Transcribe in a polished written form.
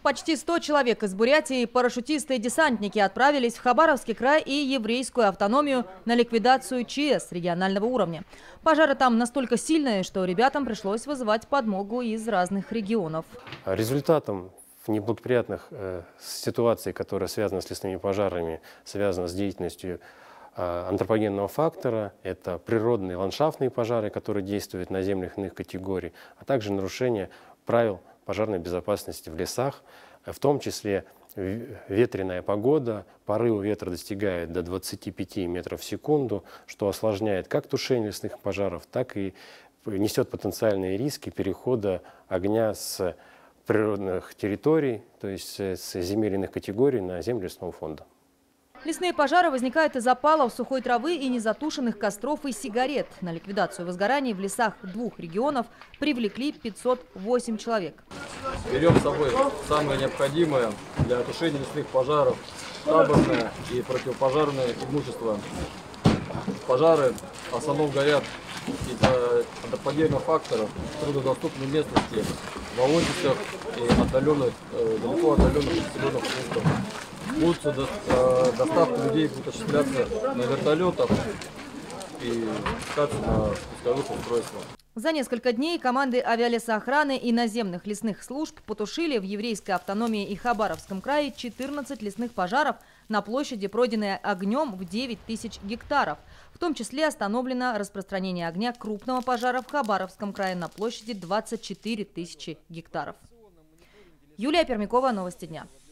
Почти 100 человек из Бурятии, парашютисты и десантники отправились в Хабаровский край и еврейскую автономию на ликвидацию ЧС регионального уровня. Пожары там настолько сильные, что ребятам пришлось вызывать подмогу из разных регионов. Результатом неблагоприятных ситуаций, которые связаны с лесными пожарами, связаны с деятельностью антропогенного фактора, это природные ландшафтные пожары, которые действуют на землях иных категорий, а также нарушение правил пожарной безопасности в лесах, в том числе ветреная погода, порывы ветра достигают до 25 метров в секунду, что осложняет как тушение лесных пожаров, так и несет потенциальные риски перехода огня с природных территорий, то есть с земель иных категорий на землю лесного фонда. Лесные пожары возникают из опалов, сухой травы и незатушенных костров и сигарет. На ликвидацию возгораний в лесах 2 регионов привлекли 508 человек. Берем с собой самое необходимое для тушения лесных пожаров, таборное и противопожарное имущество. Пожары в основном горят из-за антропогенного фактора в труднодоступной местности, в волонтиках и далеко отдаленных населенных пунктах. Доставка людей будет осуществляться на вертолетах и спускаться на спусковых устройствах. За несколько дней команды авиалесоохраны и наземных лесных служб потушили в еврейской автономии и Хабаровском крае 14 лесных пожаров на площади, пройденной огнем в 9 тысяч гектаров. В том числе остановлено распространение огня крупного пожара в Хабаровском крае на площади 24 тысячи гектаров. Юлия Пермякова, новости дня.